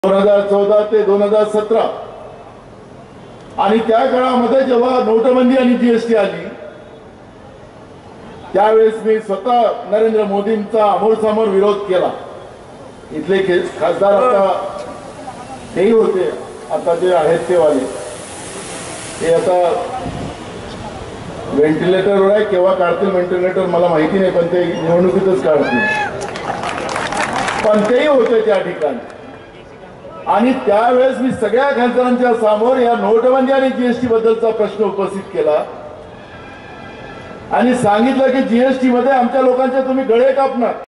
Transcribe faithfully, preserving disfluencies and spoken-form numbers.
दोन हजार चौदा ते दोन हजार सतरा आणि त्या काळामध्ये जेव्हा नोटबंदी आणि जीएसटी आली त्यावेळेस मी स्वतः नरेंद्र मोदींचा अमोरासमोर विरोध केला। इथले खासदार आता तेही होते, आता जे आहेत ते वाले ते आता व्हेंटिलेटरवर आहे, केव्हा काढतील व्हेंटिलेटर मला माहिती नाही, पण ते निवडणुकीतच काढतील, पण तेही होते त्या ठिकाणी। आणि त्यावेळेस मी सगळ्या खासदारांच्या समोर या नोटबंदी आणि जीएसटी बद्दलचा प्रश्न उपस्थित केला आणि सांगितलं की जीएसटी मध्ये आमच्या लोकांचे तुम्ही गळे कापणार।